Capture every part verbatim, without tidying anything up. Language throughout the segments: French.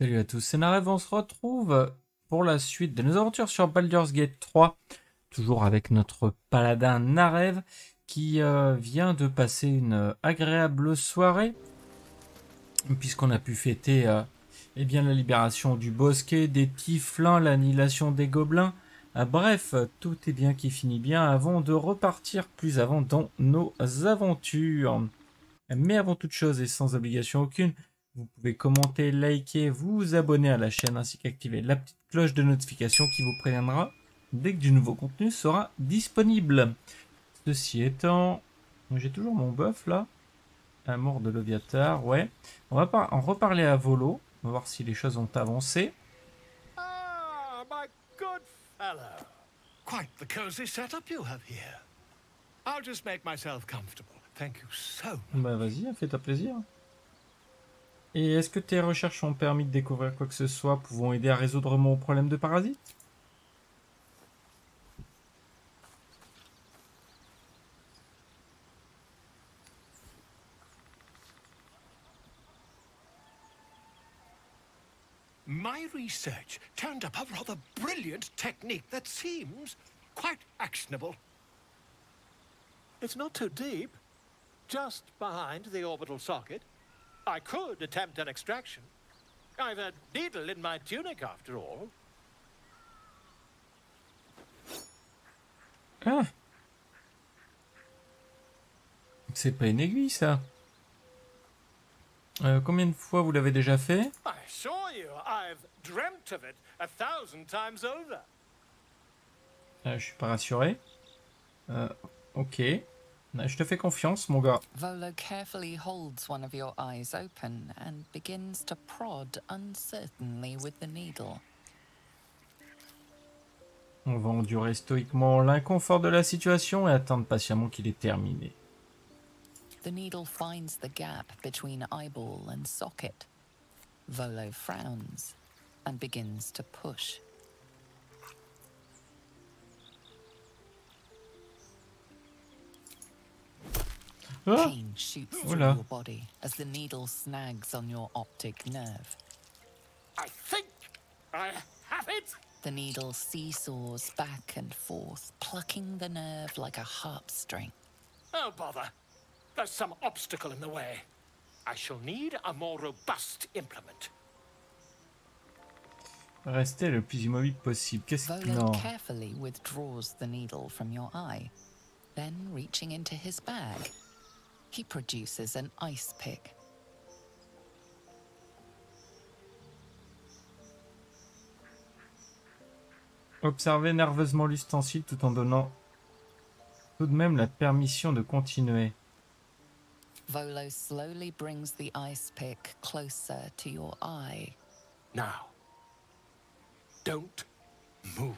Salut à tous, c'est Narev, on se retrouve pour la suite de nos aventures sur Baldur's Gate trois, toujours avec notre paladin Narev qui euh, vient de passer une agréable soirée puisqu'on a pu fêter euh, eh bien, la libération du bosquet, des tieflins, l'annihilation des gobelins. Ah, bref, tout est bien qui finit bien avant de repartir plus avant dans nos aventures. Mais avant toute chose et sans obligation aucune, vous pouvez commenter, liker, vous abonner à la chaîne ainsi qu'activer la petite cloche de notification qui vous préviendra dès que du nouveau contenu sera disponible. Ceci étant, j'ai toujours mon buff là. Amour de Loviatar, ouais. On va pas en reparler à Volo. On va voir si les choses ont avancé. Ah, my good fellow. Quite the cozy setup you have here. I'll just make myself comfortable. Thank you so much. Bah vas-y, fais-toi plaisir. Et est-ce que tes recherches ont permis de découvrir quoi que ce soit pouvant aider à résoudre mon problème de parasite? My research turned up a rather brilliant technique that seems quite actionable. It's not too deep. Just behind the orbital socket. I could attempt an extraction. I've a needle in my tunic after all. Ah, c'est pas une aiguille ça. Euh, combien de fois vous l'avez déjà fait? I assure you, I've dreamt of it a thousand times over. euh, Je suis pas rassuré. Euh, ok. Je te fais confiance, mon gars. Volo carefully holds one of your eyes open and begins to prod uncertainly with the needle. On va endurer stoïquement l'inconfort de la situation et attendre patiemment qu'il est terminé. The needle finds the gap between eyeball and socket. Volo frowns and begins to push. Ah, Pain shoots through Oula. your body as the needle snags on your optic nerve. I think I have it. The needle seesaws back and forth, plucking the nerve like a harp string. Oh, bother. There's some obstacle in the way. I shall need a more robust implement. Restez le plus immobile possible. Qu'est-ce que... Volo Non. carefully withdraws the needle from your eye. Then, reaching into his bag, he produces an ice pick. Observez nerveusement l'ustensile tout en donnant tout de même la permission de continuer. Volo slowly brings the ice pick closer to your eye. Now, don't move.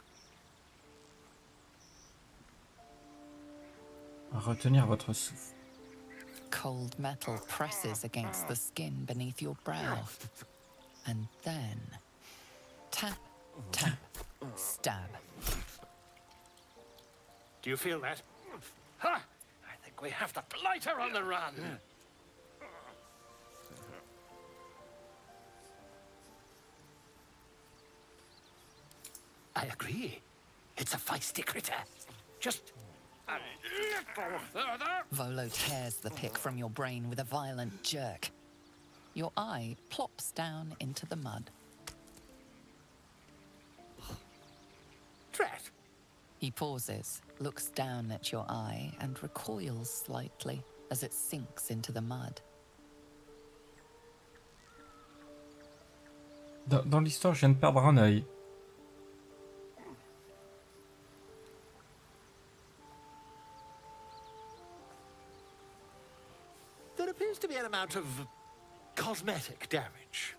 Retenir votre souffle. Cold metal presses against the skin beneath your brow. And then, tap, tap, stab. Do you feel that? Ha! I think we have the blighter on the run. I agree. It's a feisty critter. Just a little further. Volo tears the pick from your brain with a violent jerk. Your eye plops down into the mud. Drat. He pauses, looks down at your eye, and recoils slightly as it sinks into the mud. Dans, dans l'histoire, je viens de perdre un œil. There appears to be an amount of cosmetic damage.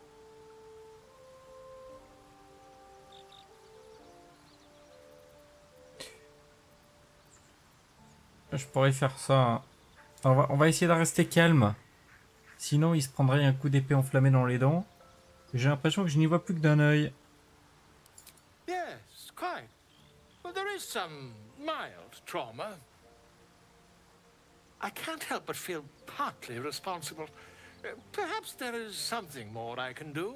Je pourrais faire ça. On va, on va essayer de rester calme. Sinon, il se prendrait un coup d'épée enflammé dans les dents. J'ai l'impression que je n'y vois plus que d'un œil. Yes, quite. Well, there is some mild trauma. I can't help but feel partly responsible. Uh, perhaps there is something more I can do.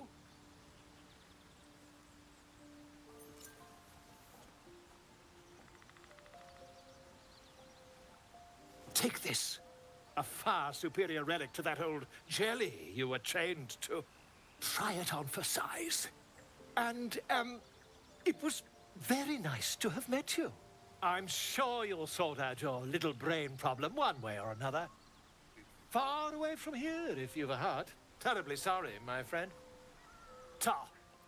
Take this. A far superior relic to that old jelly you were chained to. Try it on for size. And, um, it was very nice to have met you. I'm sure you'll sort out your little brain problem one way or another. Far away from here, if you've a heart. Terribly sorry, my friend. Ta.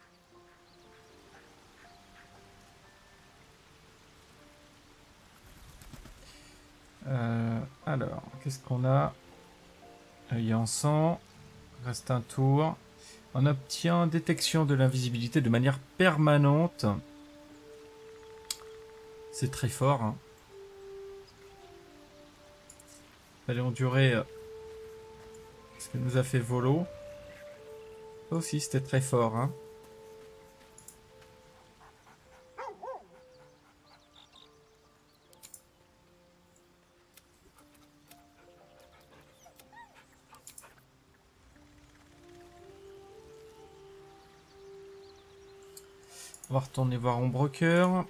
Euh, alors, qu'est-ce qu'on a? Œil en sang. Reste un tour. On obtient détection de l'invisibilité de manière permanente. C'est très fort. Hein. Allez endurer euh, ce que nous a fait Volo. Ça aussi, c'était très fort. Hein. On va retourner voir Ombrecoeur.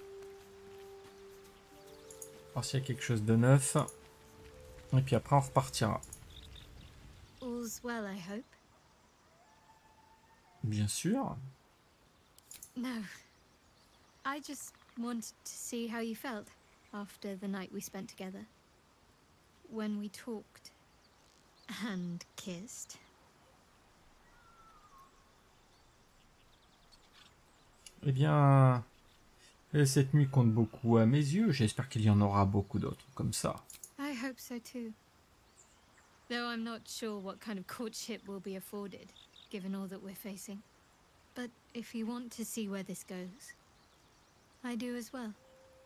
Voir s'il y a quelque chose de neuf. Et puis après, on repartira. All's well, I hope. Bien sûr. No. I just wanted to see how you felt after the night we spent together. When we talked and kissed. Eh bien, cette nuit compte beaucoup à mes yeux. J'espère qu'il y en aura beaucoup d'autres comme ça. I hope so too. Though I'm not sure what kind of courtship will be afforded, given all that we're facing. But if you want to see where this goes, I do as well.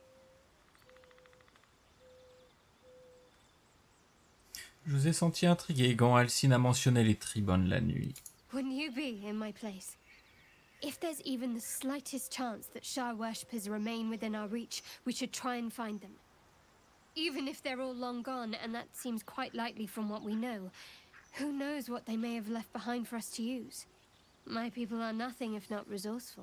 Je vous ai senti intrigué quand Alcine a mentionné les tribunes la nuit. Wouldn't you be in my place? If there's even the slightest chance that Shah worshippers remain within our reach, we should try and find them. Even if they're all long gone, and that seems quite likely from what we know, who knows what they may have left behind for us to use? My people are nothing if not resourceful.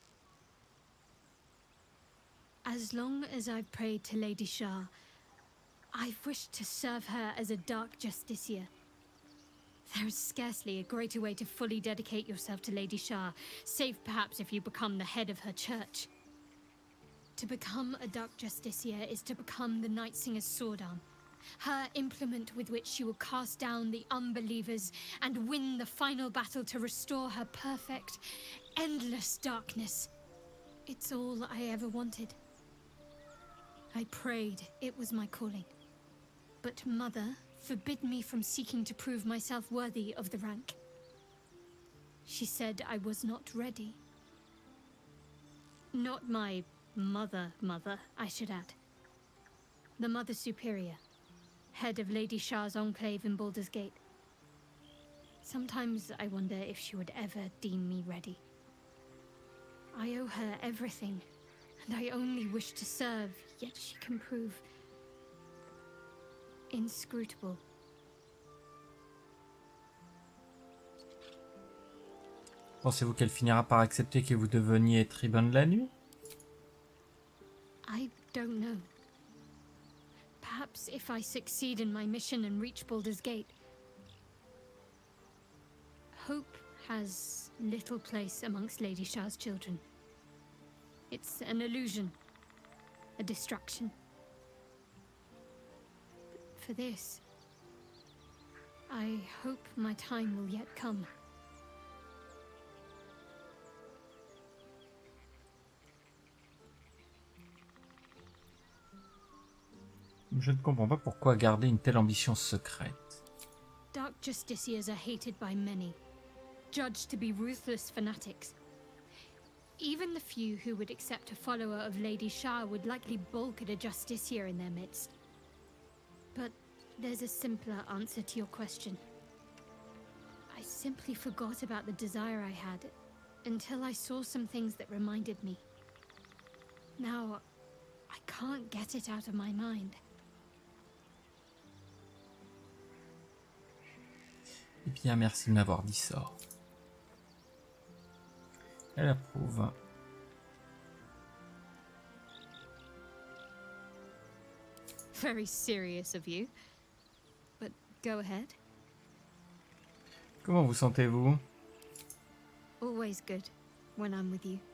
As long as I've prayed to Lady Shah, I've wished to serve her as a Dark Justiciar. There is scarcely a greater way to fully dedicate yourself to Lady Shah, save perhaps if you become the head of her church. To become a Dark Justiciar is to become the Night Singer's sword arm, her implement with which she will cast down the unbelievers and win the final battle to restore her perfect, endless darkness. It's all I ever wanted. I prayed it was my calling. But Mother forbid me from seeking to prove myself worthy of the rank. She said I was not ready. Not my mother mother, I should add. The Mother Superior, head of Lady Shah's enclave in Baldur's Gate. Sometimes I wonder if she would ever deem me ready. I owe her everything, and I only wish to serve, yet she can prove inscrutable. Pensez-vous qu'elle finira par accepter que vous deveniez tribun de la nuit? I don't know. Perhaps if I succeed in my mission and reach Baldur's Gate. Hope has little place amongst Lady Shah's children. It's an illusion, a distraction. But for this, I hope my time will yet come. Je ne comprends pas pourquoi garder une telle ambition secrète. Dark Justiciars are hated by many, judged to be ruthless fanatics. Even the few who would accept a follower of Lady Shah would likely balk at a Justiciar in their midst. But there's a simpler answer to your question. I simply forgot about the desire I had until I saw some things that reminded me. Now, I can't get it out of my mind. Eh bien, merci de m'avoir dit ça. Elle approuve. Very serious of you. But go ahead. Comment vous sentez-vous? Always good when I'm with you.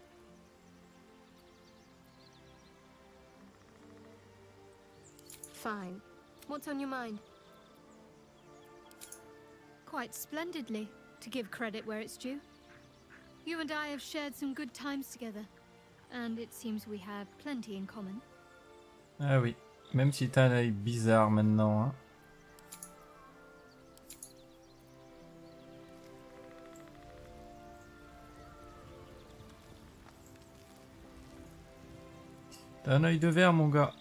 Fine. What's on your mind? Quite splendidly, to give credit where it's due. You and I have shared some good times together, and it seems we have plenty in common. Ah oui, même si t'as un œil bizarre maintenant. Hein. T'as un œil de verre, mon gars.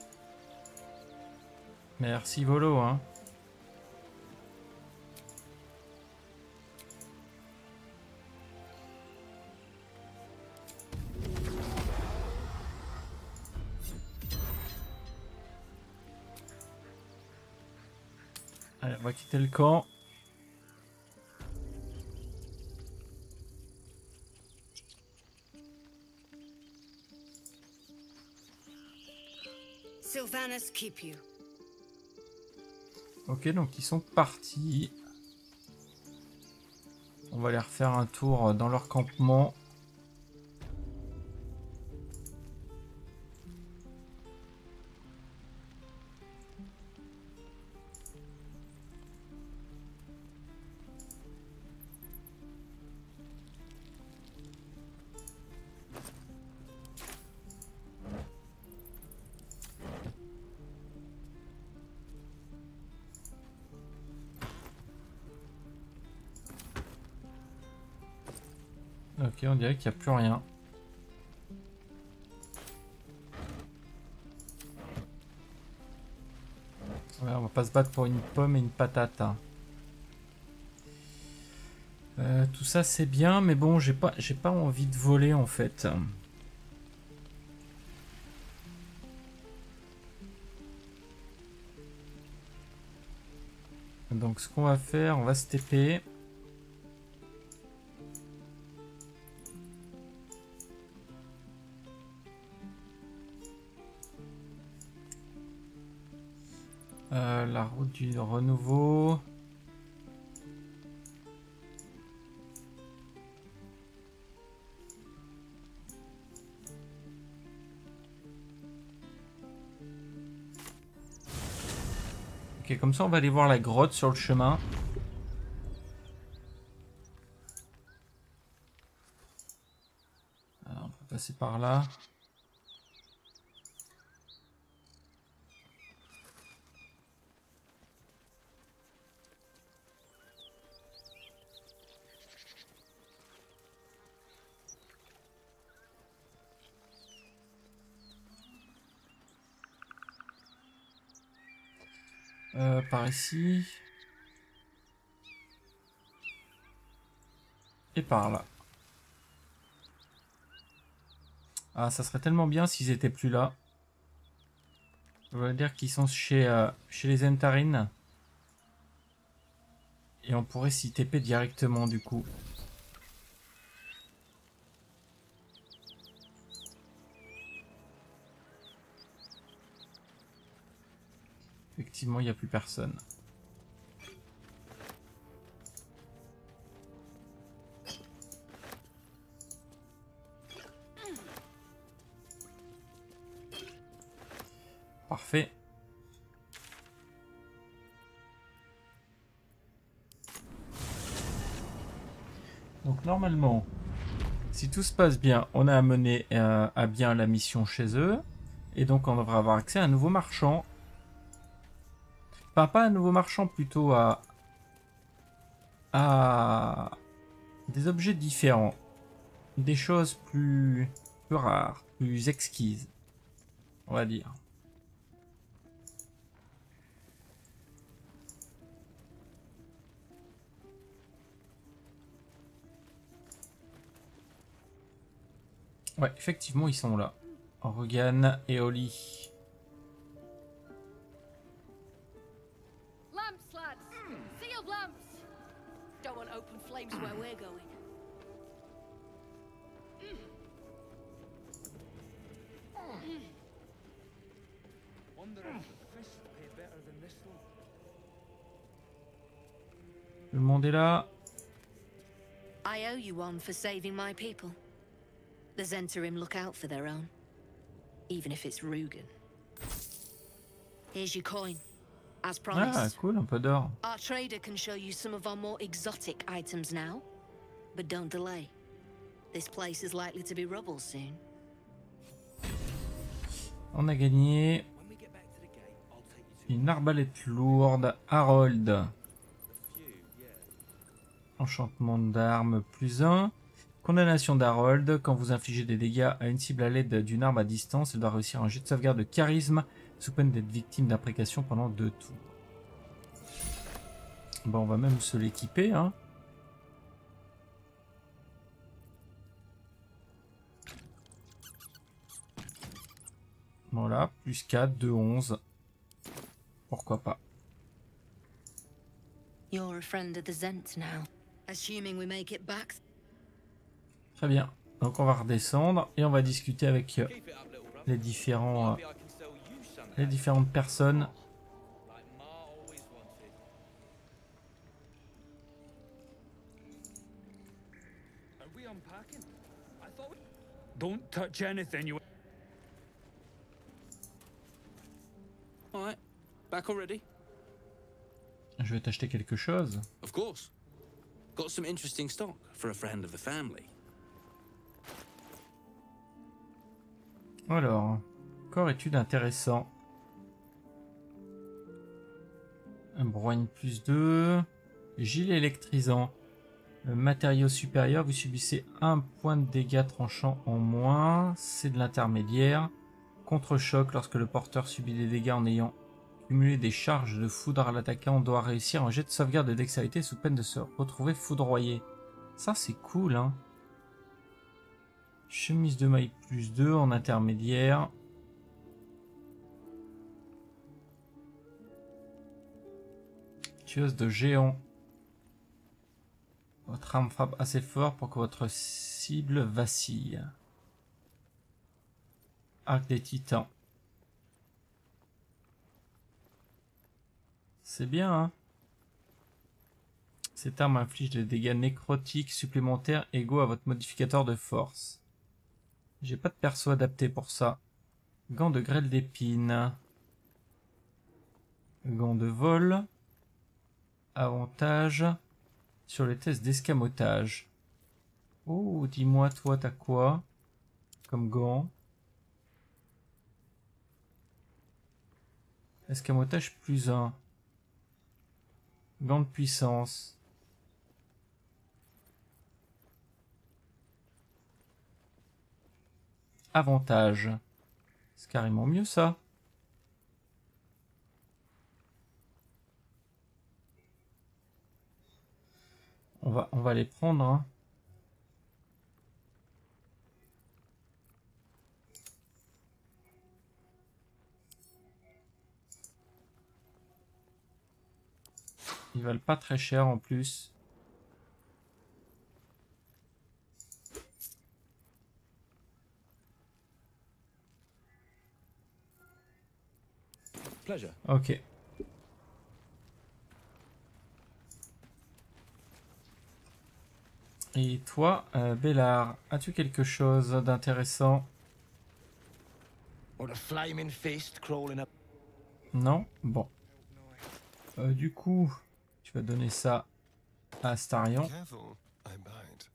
Merci, Volo, hein. Allez, on va quitter le camp. Sylvanas keep you. Ok, donc ils sont partis. On va aller refaire un tour dans leur campement. Ok, on dirait qu'il n'y a plus rien. Ouais, on va pas se battre pour une pomme et une patate. Hein. Euh, tout ça c'est bien, mais bon, j'ai pas, j'ai pas envie de voler en fait. Donc ce qu'on va faire, on va se T P. Euh, la route du renouveau. Ok, comme ça on va aller voir la grotte sur le chemin. Alors, on va passer par là. Euh, par ici. Et par là. Ah, ça serait tellement bien s'ils étaient plus là. Ça veut dire qu'ils sont chez, euh, chez les Entarines. Et on pourrait s'y T P directement du coup. Effectivement, il n'y a plus personne. Parfait. Donc normalement, si tout se passe bien, on a amené euh, à bien la mission chez eux. Et donc on devrait avoir accès à un nouveau marchand. Enfin, pas un nouveau marchand, plutôt à, à des objets différents. Des choses plus, plus rares, plus exquises, on va dire. Ouais, effectivement, ils sont là. Organ et Oli. Don't want open flames where we're going. Wonder if the fish pay better than this one. Le monde est là. I owe you one for saving my people. The Zentarim look out for their own, even if it's Rugen. Here's your coin, as Ah, promised. cool, un peu d'or. Our trader can show you some of our more exotic items now, but don't delay. This place is likely to be rubble soon. On a gagné When we get back to the gate, I'll take you to une arbalète lourde. Harold. the few, yeah. Enchantement d'armes plus un. Condamnation d'Harold. Quand vous infligez des dégâts à une cible à l'aide d'une arme à distance, elle doit réussir un jet de sauvegarde de charisme sous peine d'être victime d'imprécation pendant deux tours. Bon, on va même se l'équiper, hein. Voilà, plus quatre, deux, onze. Pourquoi pas. You're a friend of the Zent now, assuming we make it back. Très bien. Donc on va redescendre et on va discuter avec euh, Keep it up, little brother. les différents, euh, Maybe I can sell you some. les différentes personnes. Like Ma always wanted. Are we unpacking? I thought. Don't touch anything, you. All right, back already? Je vais t'acheter quelque chose. Of course. Got some interesting stock for a friend of the family. Alors, corps étude intéressant. Un brogne plus deux. Gilet électrisant. Le matériau supérieur, vous subissez un point de dégâts tranchant en moins. C'est de l'intermédiaire. Contre-choc, lorsque le porteur subit des dégâts en ayant cumulé des charges de foudre à l'attaquant, on doit réussir un jet de sauvegarde de dextérité sous peine de se retrouver foudroyé. Ça, c'est cool, hein. Chemise de maille plus deux en intermédiaire. Tueuse de géant. Votre arme frappe assez fort pour que votre cible vacille. Arc des titans. C'est bien, hein. Cette arme inflige des dégâts nécrotiques supplémentaires égaux à votre modificateur de force. J'ai pas de perso adapté pour ça. Gants de grêle d'épines. Gants de vol. Avantage sur les tests d'escamotage. Oh, dis-moi, toi, t'as quoi comme gants? Escamotage plus un. Gants de puissance. Avantage. C'est carrément mieux ça. On va, on va les prendre, hein. Ils valent pas très cher en plus. Pleasure. Ok. Et toi, euh, Bellard, as-tu quelque chose d'intéressant? Or a flaming fist crawling up. Non? Bon. Euh, du coup, tu vas donner ça à Astarion. Careful, I bite.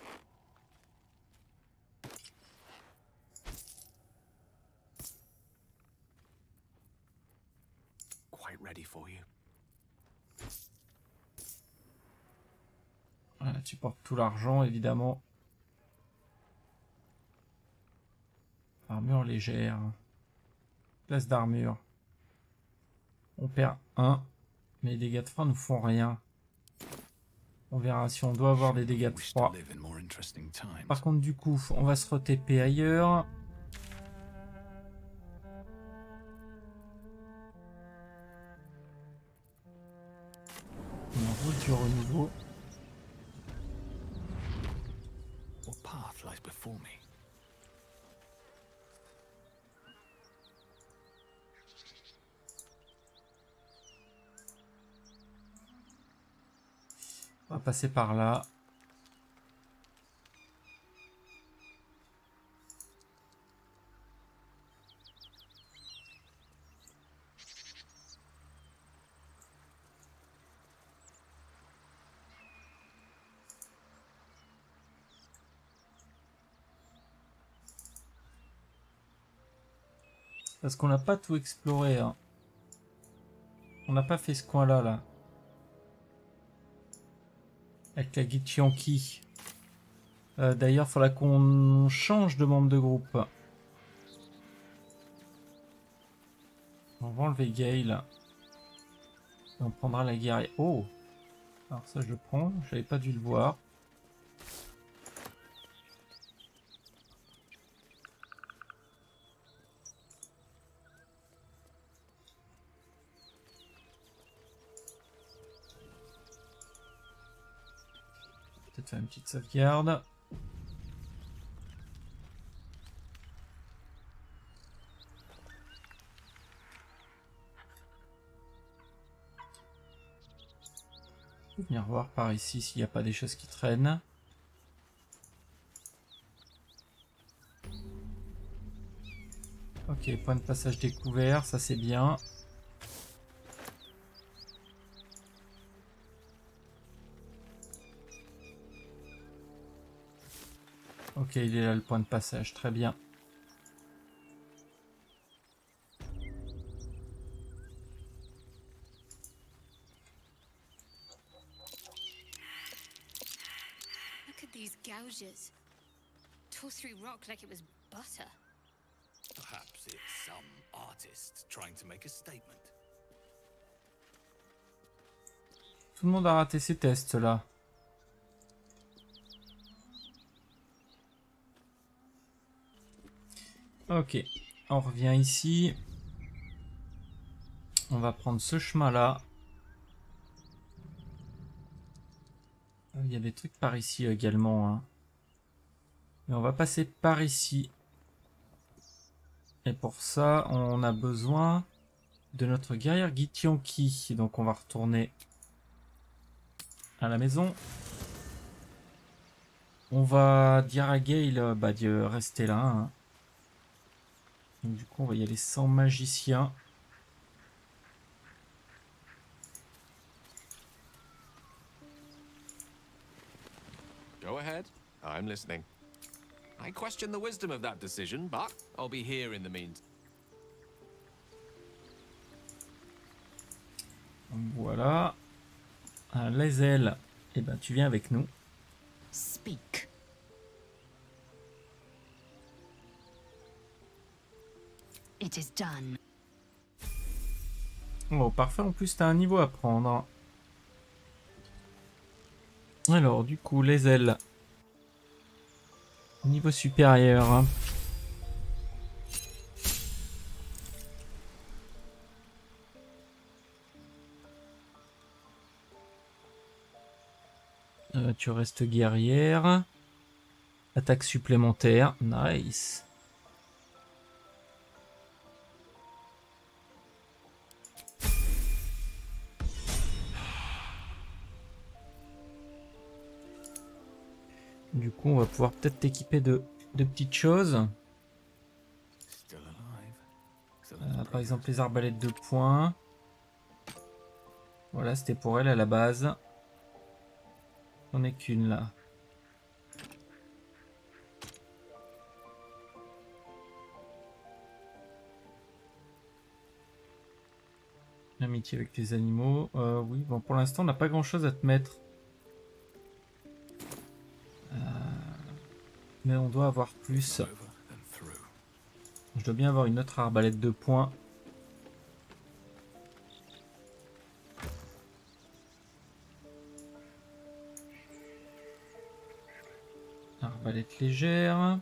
Quite ready for you. Voilà, tu portes tout l'argent, évidemment. Armure légère. Place d'armure. On perd un. Mais les dégâts de froid nous font rien. On verra si on doit avoir des dégâts de froid. Par contre, du coup, on va se re-T P ailleurs. On roule du renouveau. for me. On va passer par là. Parce qu'on n'a pas tout exploré. Hein. On n'a pas fait ce coin-là, là. Avec la Githyanki. Euh, D'ailleurs, il faudra qu'on change de membre de groupe. On va enlever Gale. Et on prendra la guerrière. Oh! Alors ça, je le prends. J'avais pas dû le voir. Peut-être faire une petite sauvegarde. Je vais venir voir par ici s'il n'y a pas des choses qui traînent. Ok, point de passage découvert, ça c'est bien. Ok, il est là le point de passage, très bien. Look at these gouges. Tore through rock like it was butter. Perhaps it's some artist trying to make a statement. Tout le monde a raté ses tests là. Ok, on revient ici. On va prendre ce chemin là. Il y a des trucs par ici également. Hein. Mais on va passer par ici. Et pour ça, on a besoin de notre guerrière Githyanki. Donc on va retourner à la maison. On va dire à Gale bah, de rester là. Hein. Donc du coup on va y aller sans magicien. Go ahead. I'm listening. I question the wisdom of that decision, but I'll be here in the meantime. Voilà. Ah, les ailes. Eh ben tu viens avec nous. Speak. It is done. Oh parfait, en plus t'as un niveau à prendre. Alors du coup les ailes. Niveau supérieur. Euh, tu restes guerrière. Attaque supplémentaire. Nice. Du coup, on va pouvoir peut-être t'équiper de, de petites choses. Euh, par exemple, les arbalètes de poing. Voilà, c'était pour elle à la base. J'en ai qu'une là. L'amitié avec les animaux. Euh, oui, bon, pour l'instant, on n'a pas grand-chose à te mettre. Euh, mais on doit avoir plus. Je dois bien avoir une autre arbalète de poing. Arbalète légère.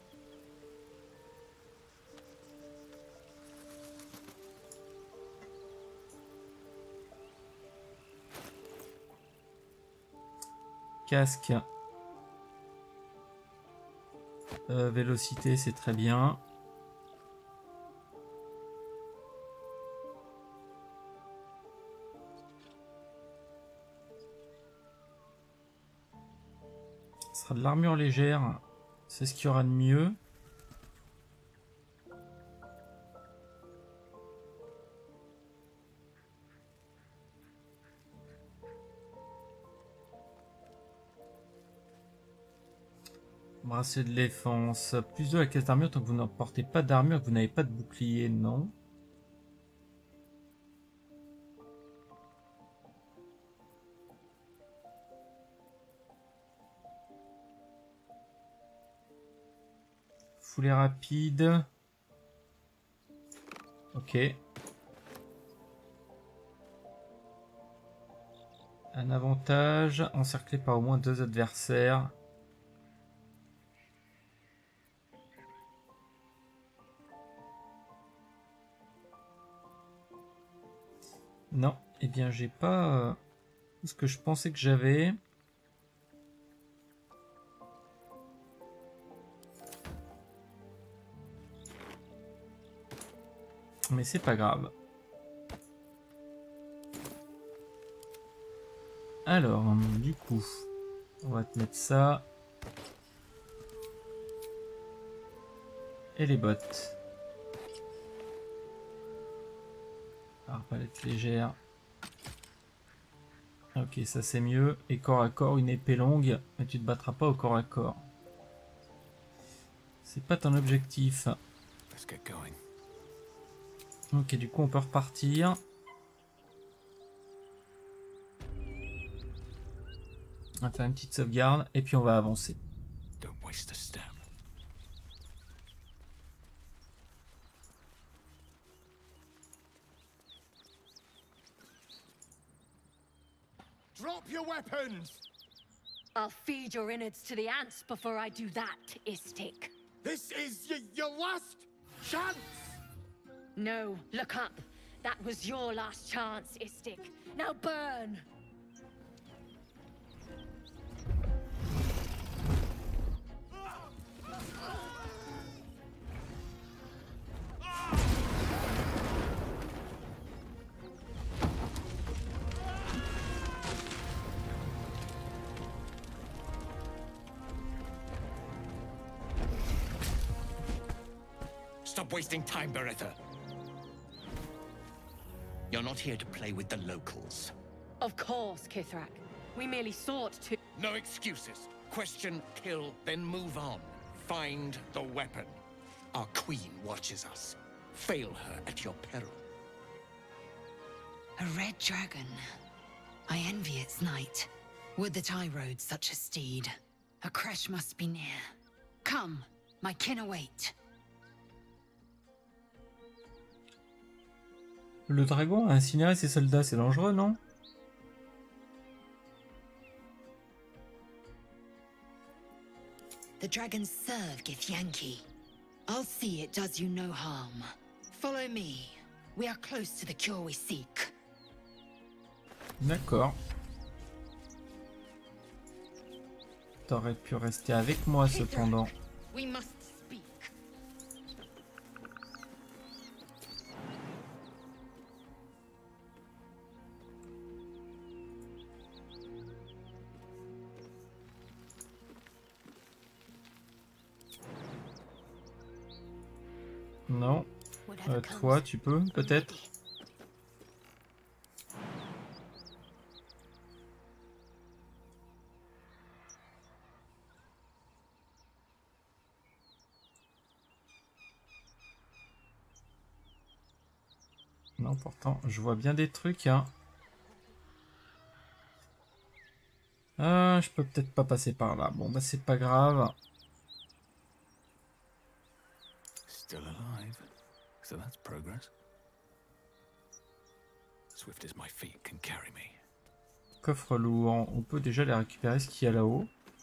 Casque. Euh, vélocité, c'est très bien. Ce sera de l'armure légère. C'est ce qu'il y aura de mieux. Bracelet de défense. Plus de la caisse d'armure tant que vous n'en portez pas d'armure, que vous n'avez pas de bouclier, non. Foulée rapide. Ok. Un avantage, encerclé par au moins deux adversaires. Non, eh bien j'ai pas euh, ce que je pensais que j'avais. Mais c'est pas grave. Alors, du coup, on va te mettre ça. Et les bottes. Arbalète légère. Ok, ça c'est mieux. Et corps à corps, une épée longue. Mais tu te battras pas au corps à corps. C'est pas ton objectif. Ok, du coup on peut repartir. On va faire une petite sauvegarde et puis on va avancer. Don't waste a step. Drop your weapons! I'll feed your innards to the ants before I do that, Istik. This is y your last chance! No, look up. That was your last chance, Istik. Now burn! Stop wasting time, Beretta. You're not here to play with the locals. Of course, Kithrak. We merely sought to... No excuses. Question, kill, then move on. Find the weapon. Our queen watches us. Fail her at your peril. A red dragon. I envy its knight. Would that I rode such a steed. A crash must be near. Come, my kin await. Le dragon a incinéré ses soldats, c'est dangereux, non? The dragons serve Githyanki. I'll see it does you no harm. Follow me. We are close to the cure we seek. D'accord. T'aurais pu rester avec moi cependant. We must speak. Non. Euh, toi, tu peux, peut-être? Non, pourtant, je vois bien des trucs, hein. Ah, je peux peut-être pas passer par là. Bon, bah c'est pas grave. Still alive. So that's progress. Swift as my feet can carry me. Coffre lourd. On peut déjà les récupérer, ce qu'il y a là-haut.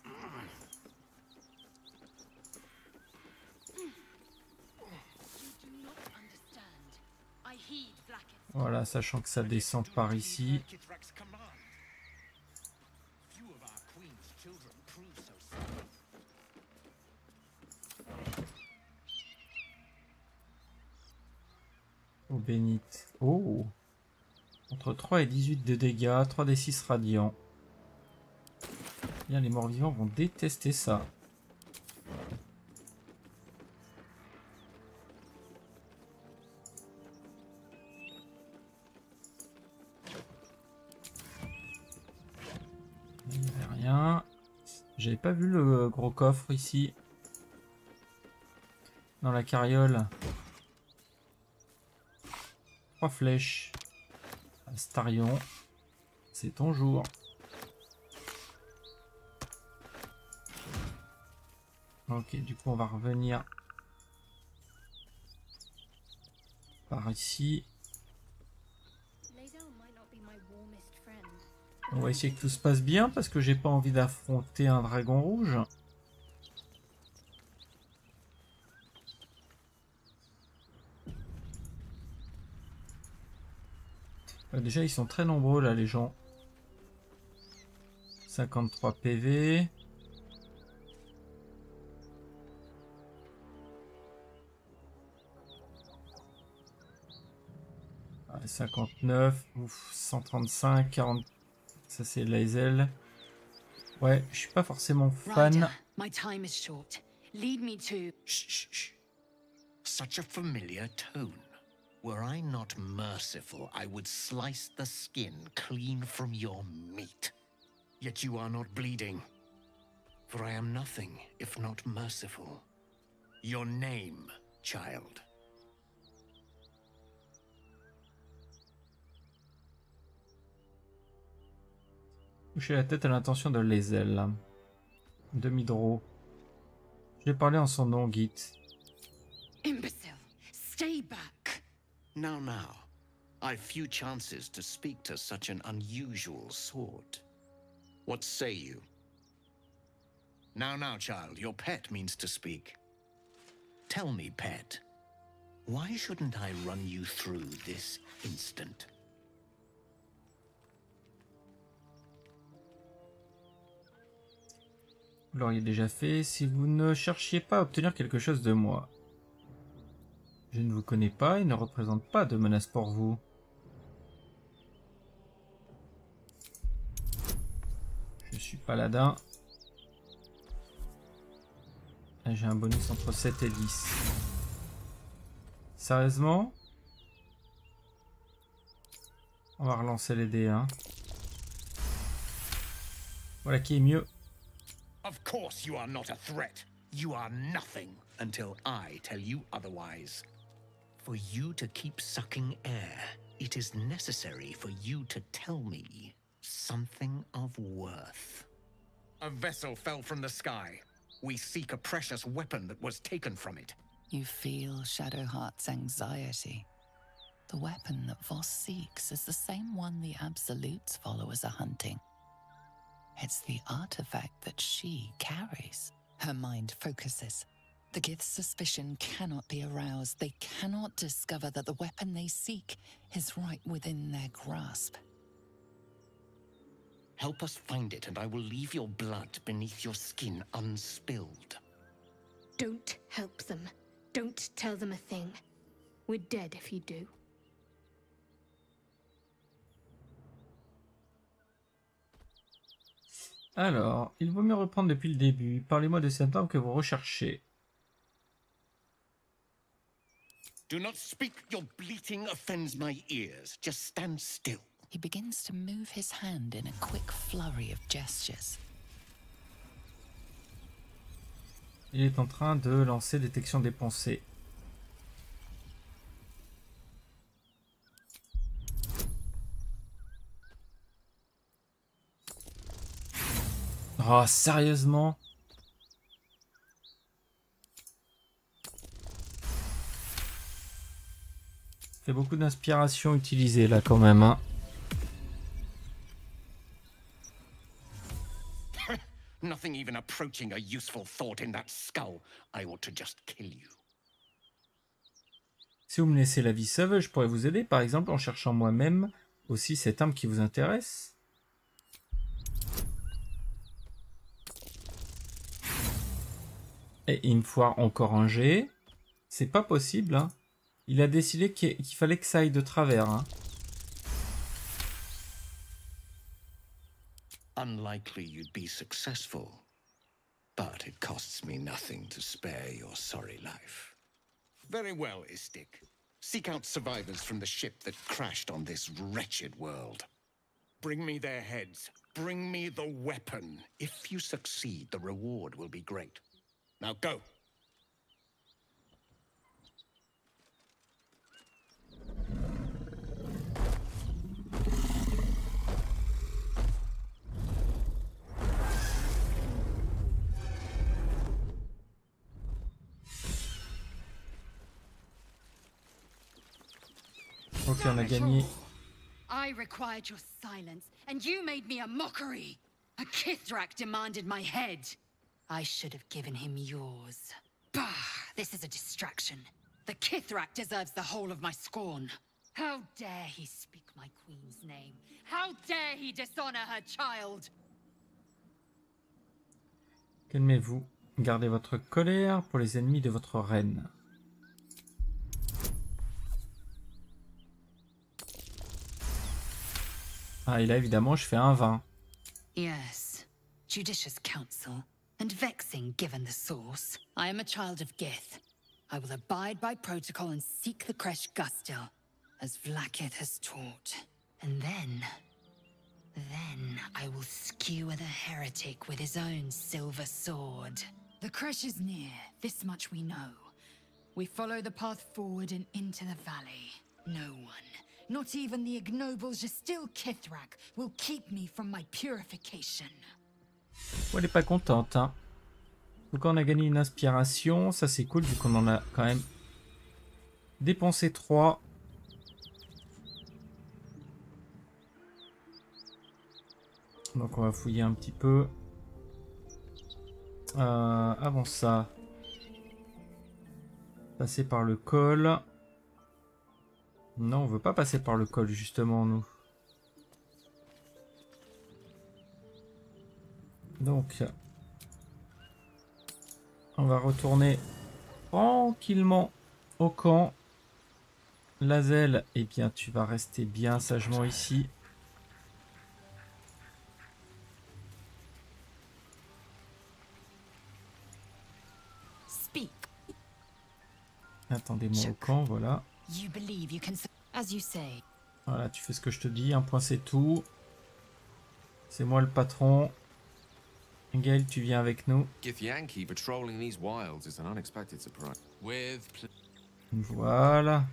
Voilà, sachant que ça descend par ici. bénite. Oh. Entre trois et dix-huit de dégâts, trois d six radiants. Bien, les morts-vivants vont détester ça. Il n'y avait rien. J'avais pas vu le gros coffre ici. Dans la carriole. Trois flèches. Astarion. C'est ton jour. Ok, du coup on va revenir par ici. On va essayer que tout se passe bien parce que j'ai pas envie d'affronter un dragon rouge. Euh, déjà ils sont très nombreux là les gens. cinquante-trois P V. cinquante-neuf, ouf, cent trente-cinq, quarante. Ça c'est Lae'zel. Ouais, je suis pas forcément fan. My time is short. Lead me to. Shh, shh, shh. Such a familiar tone. Were I not merciful, I would slice the skin clean from your meat. Yet you are not bleeding. For I am nothing if not merciful. Your name, child. Toucher la tête à l'intention de Lae'zel. Demi-draw. Je vais parler en son nom, Git. Imbecile, stay back. Now, now. I've few chances to speak to such an unusual sword. What say you? Now, now, child, your pet means to speak. Tell me, pet, why shouldn't I run you through this instant? Vous l'auriez déjà fait si vous ne cherchiez pas à obtenir quelque chose de moi. Je ne vous connais pas et ne représente pas de menace pour vous. Je suis paladin. Et j'ai un bonus entre sept et dix. Sérieusement? On va relancer les dés, hein. Voilà qui est mieux. Of course you are not a threat. You are nothing until I tell you otherwise. For you to keep sucking air, it is necessary for you to tell me something of worth. A vessel fell from the sky. We seek a precious weapon that was taken from it. You feel Shadowheart's anxiety. The weapon that Voss seeks is the same one the Absolute's followers are hunting. It's the artifact that she carries. Her mind focuses. The Gith's suspicion cannot be aroused. They cannot discover that the weapon they seek is right within their grasp. Help us find it, and I will leave your blood beneath your skin unspilled. Don't help them. Don't tell them a thing. We're dead if you do. Alors, il vaut mieux reprendre depuis le début. Parlez-moi de cet homme que vous recherchez. Do not speak. Your bleating offends my ears. Just stand still. He begins to move his hand in a quick flurry of gestures. Il est en train de lancer détection des pensées. Oh, sérieusement? Il y a beaucoup d'inspiration utilisée là quand même, hein. Nothing even approaching a useful thought in that skull. I ought to just kill you. Si vous me laissez la vie sauve, je pourrais vous aider, par exemple en cherchant moi-même aussi cette arme qui vous intéresse. Et il me foire encore un jet. C'est pas possible, hein. Il a décidé qu'il qu'il fallait que ça aille de travers. Hein. Unlikely you'd be successful, but it costs me nothing to spare your sorry life. Very well, Istik. Seek out survivors from the ship that crashed on this wretched world. Bring me their heads. Bring me the weapon. If you succeed, the reward will be great. Now go. Ok, on a gagné. I required your silence, and you made me a mockery. A Kithrak demanded my head. I should have given him yours. Bah, this is a distraction. The Kithrak deserves the whole of my scorn. How dare he speak my queen's name? How dare he dishonor her child? Calmez-vous. Gardez votre colère pour les ennemis de votre reine. Ah, et là, évidemment, je fais un vingt. Yes, judicious counsel, and vexing given the source. I am a child of Gith. I will abide by protocol and seek the Kresh Gustil, as Vlaakith has taught. And then... then I will skewer the heretic with his own silver sword. The Kresh is near, this much we know. We follow the path forward and into the valley. No one, not even the ignoble Gestil Kithrak, will keep me from my purification. Oh, elle est pas contente, hein. Donc on a gagné une inspiration, ça c'est cool vu qu'on en a quand même dépensé trois. Donc on va fouiller un petit peu. Euh, avant ça, passer par le col. Non, on veut pas passer par le col justement nous. Donc, on va retourner tranquillement au camp. Lazel, eh bien, tu vas rester bien sagement ici. Speak. Attendez-moi au camp, voilà. You believe you can, as you say. Voilà, tu fais ce que je te dis, un point c'est tout. C'est moi le patron. Gaël, tu viens avec nous. Githyanki patrolling these wilds is an unexpected surprise. With Voilà.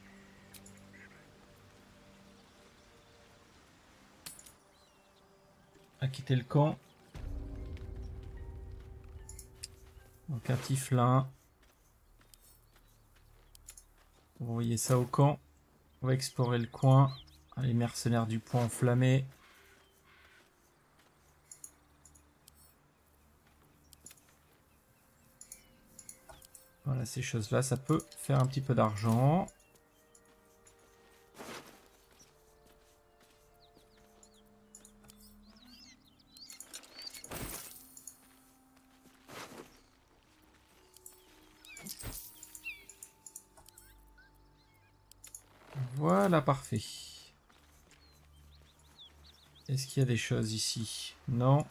À quitter le camp. Donc un tiflin. On va envoyer ça au camp. On va explorer le coin. Les mercenaires du point enflammé. Voilà, ces choses-là, ça peut faire un petit peu d'argent. Voilà, parfait. Est-ce qu'il y a des choses ici? Non.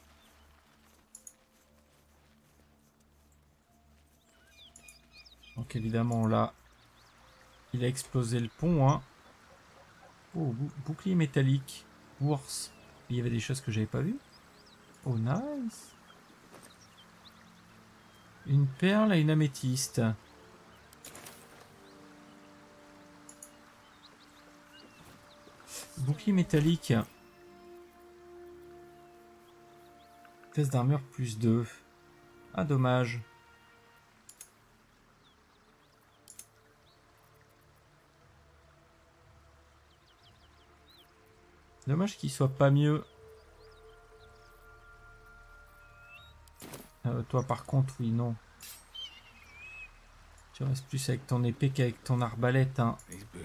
Donc évidemment là, il a explosé le pont. Hein. Oh, bou bouclier métallique. Ours. Il y avait des choses que j'avais pas vues. Oh, nice. Une perle et une améthyste. Bouclier métallique. Test d'armure plus deux. Ah, dommage. Dommage qu'il soit pas mieux. Euh, toi par contre, oui, non. Tu restes plus avec ton épée qu'avec ton arbalète. Hein.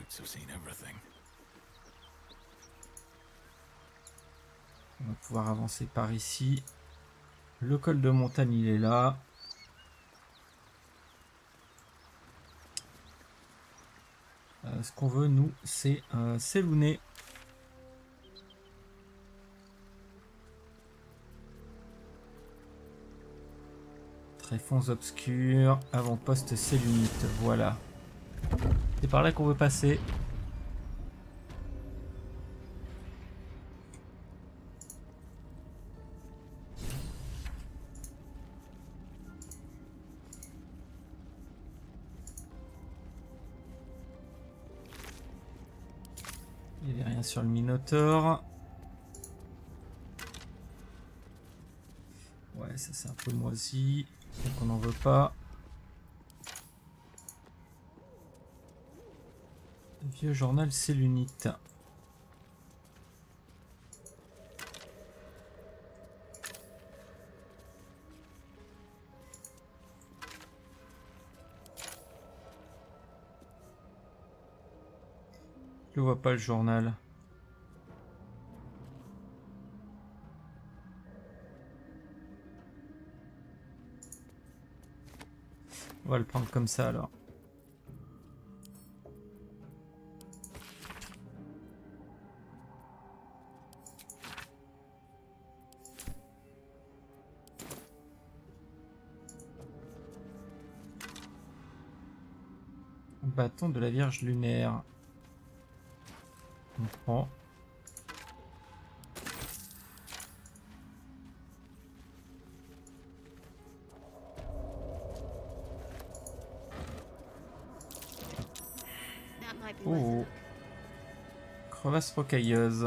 On va pouvoir avancer par ici. Le col de montagne, il est là. Euh, ce qu'on veut, nous, c'est euh, Sélouné. Tréfonds obscurs, avant-poste Sélunite, voilà. C'est par là qu'on veut passer. Il n'y avait rien sur le Minotaure. Ouais, ça c'est un peu moisi. Donc on n'en veut pas. Le vieux journal Sélunite. Je vois pas le journal. On va le prendre comme ça alors. Bâton de la Vierge lunaire. On prend. Oh. Crevasse rocailleuse.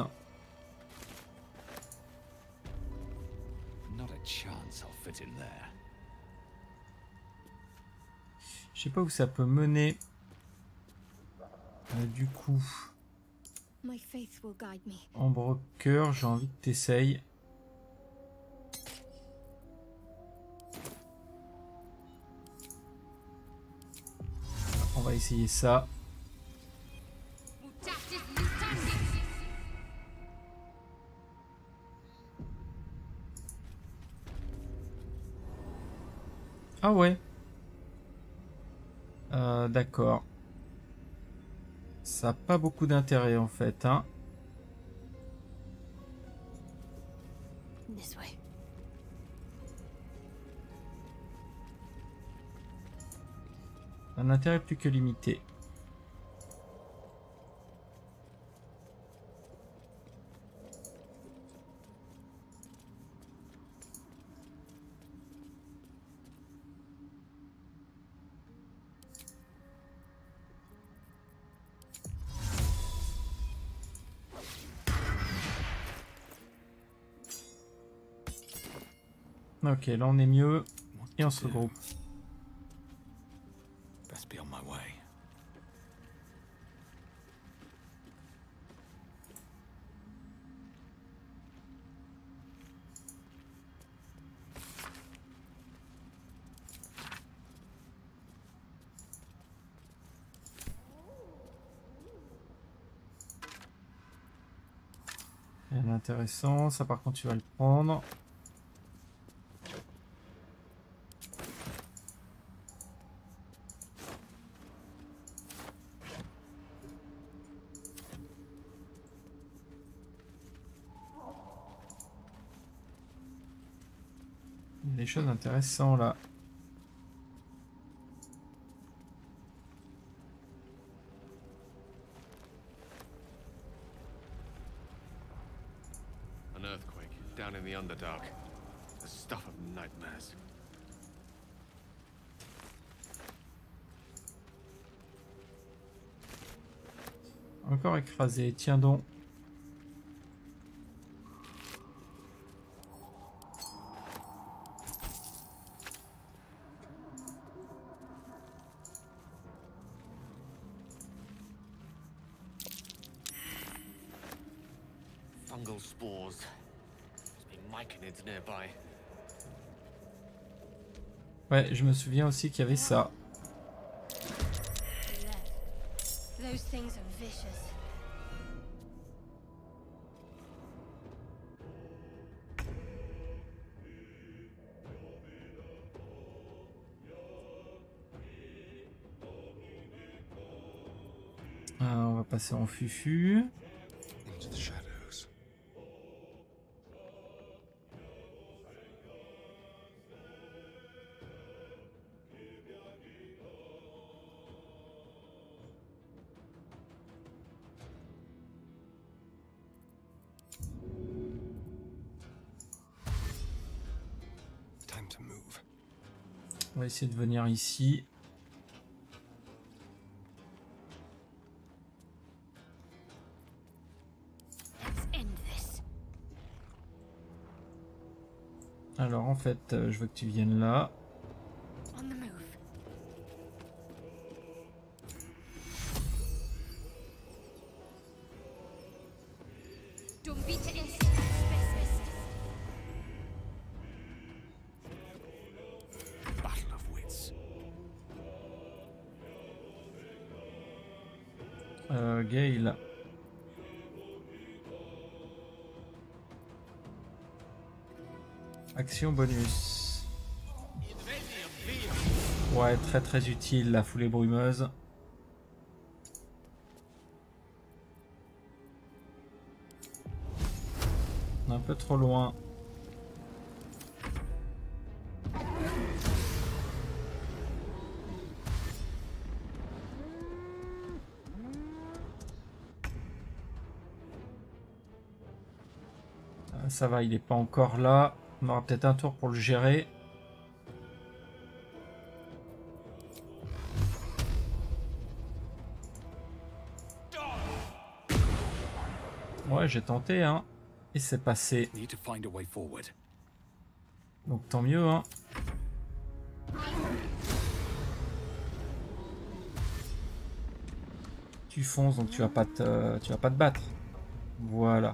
Not a chance I'll fit in there. Je sais pas où ça peut mener. Euh, du coup. My faith will guide me. Ambre cœur, j'ai envie que t'essayes. On va essayer ça. Ah ouais. Euh, d'accord. Ça n'a pas beaucoup d'intérêt en fait, hein. This way. Un intérêt plus que limité. Ok, là on est mieux et on se regroupe. Best be on my way. Rien d'intéressant, ça par contre tu vas le prendre. Il y a des choses intéressantes là. An earthquake down in the Underdark. The stuff of nightmares. Encore écrasé, tiens donc. Fungal spores. There's been myconids nearby. Ouais, je me souviens aussi qu'il y avait ça. Those things are vicious. Alors, on va passer en fufu. On va essayer de venir ici. Alors en fait, euh, je veux que tu viennes là. Euh, Gale. Action bonus. Ouais, très très utile la foulée brumeuse. On est un peu trop loin. Ça va, il n'est pas encore là. On aura peut-être un tour pour le gérer. Ouais, j'ai tenté, hein. Et c'est passé. Donc tant mieux, hein. Tu fonces, donc tu vas pas te, tu vas pas te battre. Voilà.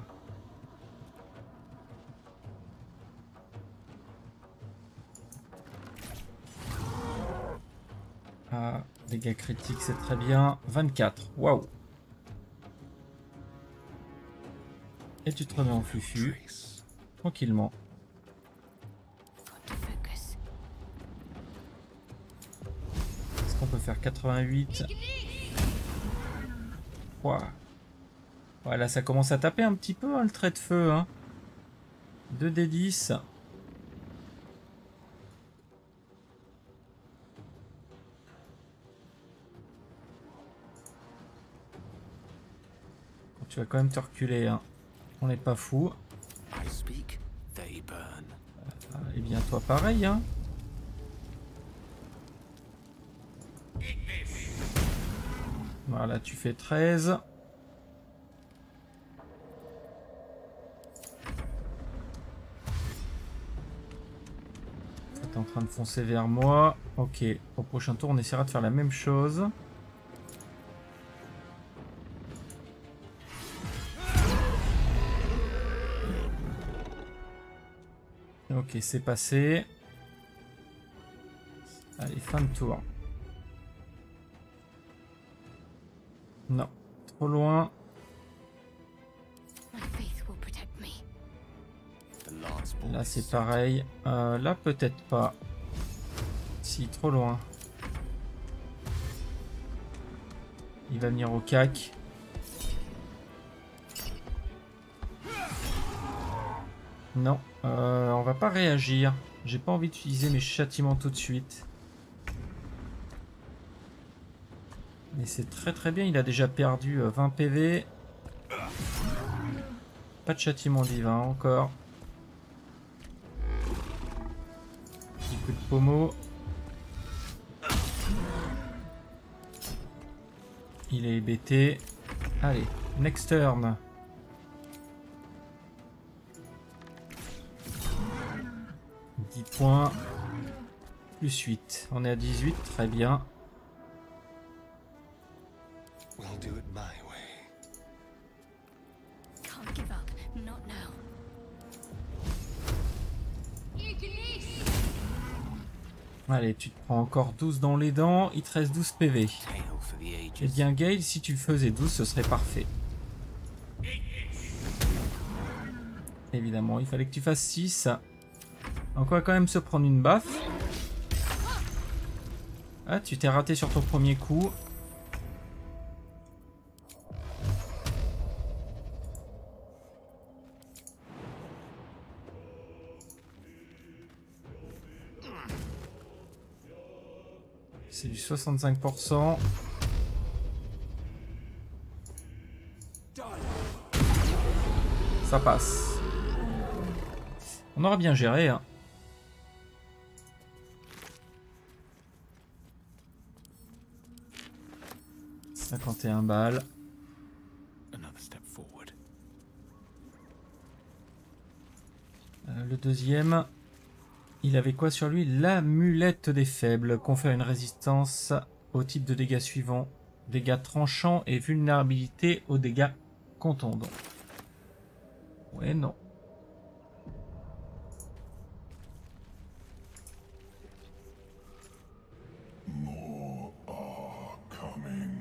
Ah, dégâts critiques, c'est très bien. vingt-quatre, waouh. Et tu te remets en fufu. Tranquillement. Est-ce qu'on peut faire quatre-vingt-huit? Wow. Voilà, ça commence à taper un petit peu, hein, le trait de feu. Hein. deux D dix. Tu vas quand même te reculer, hein. On n'est pas fou. Euh, et bien toi pareil, hein. Voilà, tu fais treize. T'es en train de foncer vers moi. Ok, au prochain tour on essaiera de faire la même chose. Ok, c'est passé. Allez, fin de tour. Non, trop loin. Là, c'est pareil. Euh, là, peut-être pas. Si, trop loin. Il va venir au cac. Non, euh, on va pas réagir. J'ai pas envie d'utiliser mes châtiments tout de suite. Mais c'est très très bien, il a déjà perdu vingt P V. Pas de châtiment divin encore. Petit coup de pommeau. Il est hébété. Allez, next turn. dix points. Plus huit. On est à dix-huit, très bien. Allez, tu te prends encore douze dans les dents, il te reste douze P V. Eh bien Gale, si tu faisais douze, ce serait parfait. Évidemment, il fallait que tu fasses six. Donc on va quand même se prendre une baffe. Ah, tu t'es raté sur ton premier coup. C'est du soixante-cinq pour cent. Ça passe. On aura bien géré, hein. cinquante et un balles. Euh, le deuxième, il avait quoi sur lui? L'amulette des faibles. Confère une résistance au type de dégâts suivants. Dégâts tranchants et vulnérabilité aux dégâts contondants. Ouais, non. More are coming.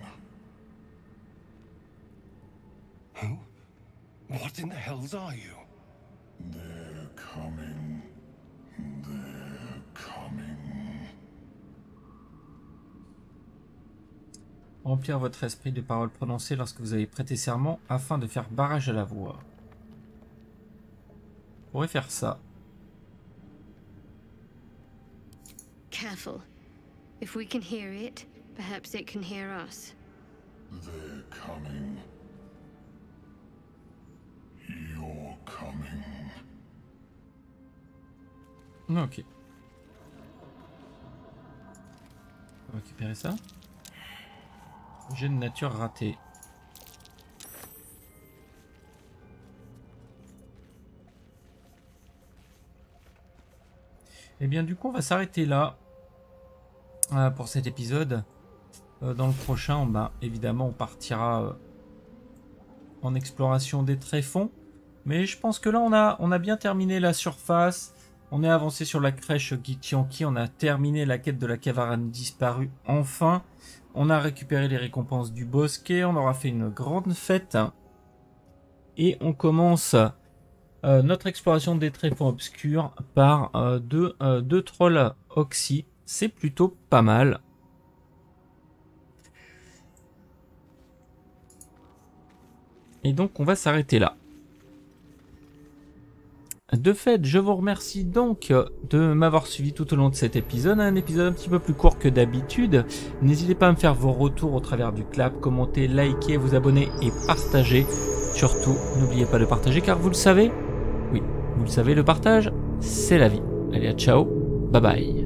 Who? What in the hells are you? They're coming. They're coming. Remplir votre esprit de paroles prononcées lorsque vous avez prêté serment afin de faire barrage à la voix. On pourrait faire ça. Careful. If we can hear it, perhaps it can hear us. They're coming. You're coming. Ok. On va récupérer ça. J'ai une nature ratée. Et bien du coup on va s'arrêter là euh, pour cet épisode. Euh, dans le prochain, bah, évidemment on partira euh, en exploration des tréfonds. Mais je pense que là on a, on a bien terminé la surface. On est avancé sur la crèche Githyanki. On a terminé la quête de la caverne disparue enfin. On a récupéré les récompenses du bosquet. On aura fait une grande fête. Et on commence euh, notre exploration des tréfonds obscurs par euh, deux, euh, deux trolls oxy. C'est plutôt pas mal. Et donc on va s'arrêter là. De fait, je vous remercie donc de m'avoir suivi tout au long de cet épisode, un épisode un petit peu plus court que d'habitude. N'hésitez pas à me faire vos retours au travers du clap, commenter, liker, vous abonner et partager. Surtout, n'oubliez pas de partager car vous le savez, oui, vous le savez, le partage, c'est la vie. Allez, à ciao, bye bye.